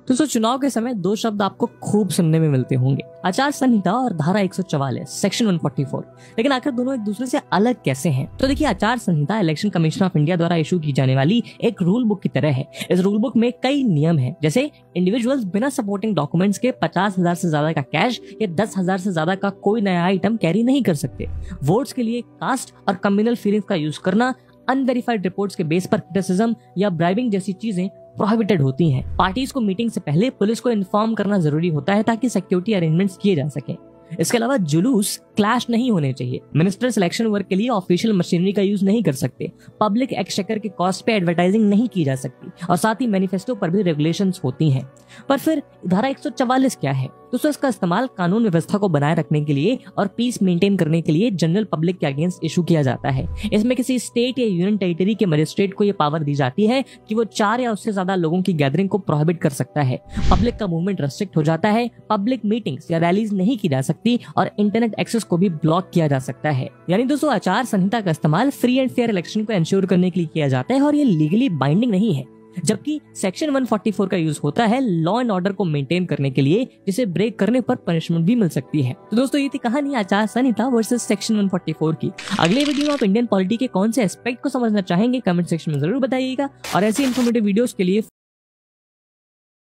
दोस्तों चुनाव के समय दो शब्द आपको खूब सुनने में मिलते होंगे, आचार संहिता और धारा 144 सेक्शन 144। लेकिन आखिर दोनों एक दूसरे से अलग कैसे हैं? तो देखिए, आचार संहिता इलेक्शन कमीशन ऑफ इंडिया द्वारा इशू की जाने वाली एक रूल बुक की तरह है। इस रूल बुक में कई नियम हैं, जैसे इंडिविजुअल्स बिना सपोर्टिंग डॉक्यूमेंट्स के 50,000 से ज्यादा का कैश या 10,000 से ज्यादा का कोई नया आइटम कैरी नहीं कर सकते। वोट्स के लिए कास्ट और कम्युनल फीलिंग्स का यूज करना, अनवेरिफाइड रिपोर्ट्स के बेस पर क्रिटिसिज्म या ब्राइबिंग जैसी चीजें प्रोहिबिटेड होती हैं। पार्टीज को मीटिंग से पहले पुलिस को इन्फॉर्म करना जरूरी होता है ताकि सिक्योरिटी अरेंजमेंट्स किए जा सके। इसके अलावा जुलूस क्लैश नहीं होने चाहिए। मिनिस्टर सिलेक्शन वर्क के लिए ऑफिशियल मशीनरी का यूज नहीं कर सकते। पब्लिक एक्सचेकर के कॉस्ट पे एडवर्टाइजिंग नहीं की जा सकती और साथ ही मैनिफेस्टो पर भी रेगुलेशंस होती हैं। पर फिर धारा 144 क्या है? दोस्तों इसका इस्तेमाल कानून व्यवस्था को बनाए रखने के लिए और पीस मेंटेन करने के लिए जनरल पब्लिक के अगेंस्ट इशू किया जाता है। इसमें किसी स्टेट या यूनियन टेरिटरी के मजिस्ट्रेट को यह पावर दी जाती है कि वो 4 या उससे ज्यादा लोगों की गैदरिंग को प्रोहिबिट कर सकता है। पब्लिक का मूवमेंट रेस्ट्रिक्ट हो जाता है, पब्लिक मीटिंग्स या रैलीज नहीं की जा सकती और इंटरनेट एक्सेस को भी ब्लॉक किया जा सकता है। यानी दोस्तों आचार संहिता का इस्तेमाल फ्री एंड फेयर इलेक्शन को एंश्योर करने के लिए किया जाता है और ये लीगली बाइंडिंग नहीं है। जबकि सेक्शन 144 का यूज होता है लॉ एंड ऑर्डर को मेंटेन करने के लिए, जिसे ब्रेक करने पर पनिशमेंट भी मिल सकती है। तो दोस्तों ये थी कहानी आचार संहिता वर्सेस सेक्शन 144 की। अगले वीडियो में आप इंडियन पॉलिटी के कौन से एस्पेक्ट को समझना चाहेंगे कमेंट सेक्शन में जरूर बताइएगा और ऐसी इन्फॉर्मेटिव वीडियोस के लिए